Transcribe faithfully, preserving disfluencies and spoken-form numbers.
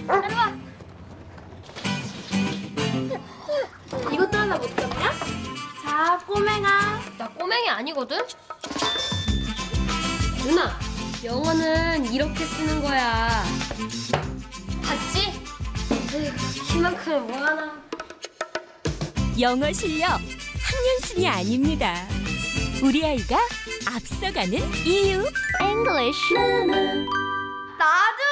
내려와. 이것도 하나 못 잡냐? 자, 꼬맹아. 나 꼬맹이 아니거든? 누나, 영어는 이렇게 쓰는 거야. 봤지? 에휴, 이만큼은 뭐하나. 영어 실력 학년 순이 아닙니다. 우리 아이가 앞서가는 이유. English. 나도.